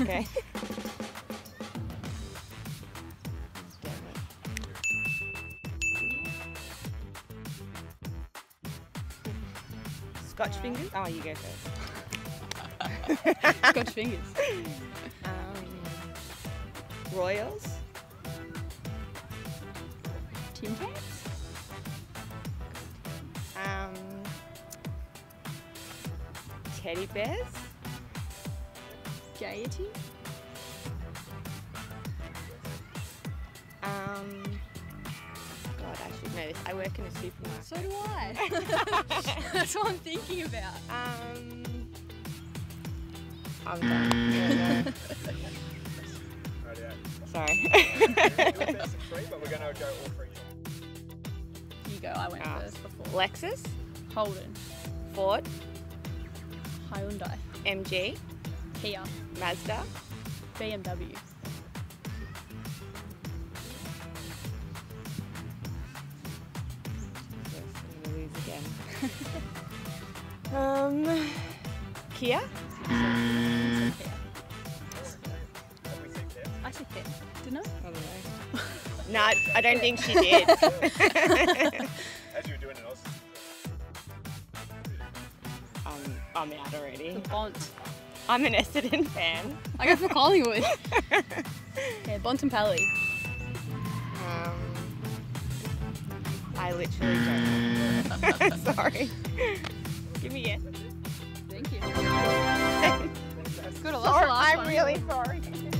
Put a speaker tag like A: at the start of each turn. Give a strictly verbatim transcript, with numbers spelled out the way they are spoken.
A: Okay. Scotch fingers? Oh, you go first.
B: Scotch fingers.
A: Um, Royals?
B: Tim Tams?
A: Um, teddy bears?
B: Gaiety?
A: Um, God, I should know this. I work in a supermarket.
B: So do I. That's what I'm thinking about.
A: Um, I'm done. Yeah, no. Sorry.
C: But we're going to go all three.
B: You go, I went
A: Ah.
B: first before.
A: Lexus?
B: Holden.
A: Ford?
B: Hyundai.
A: M G?
B: Kia.
A: Mazda?
B: B M W.
A: Yes, I'm gonna lose again. um, Kia?
B: I said Kia. Didn't I?
A: I don't know. No, I I don't think she did.
C: As you were doing it, I was...
A: um, I'm out already.
B: Bont.
A: I'm an Essendon fan.
B: I go for Collingwood. Yeah, Bontempelli.
A: Um, I literally don't know. Sorry. Give me a yes.
B: Thank you.
A: Sorry,
B: Good, I lost the last
A: I'm
B: one.
A: really sorry.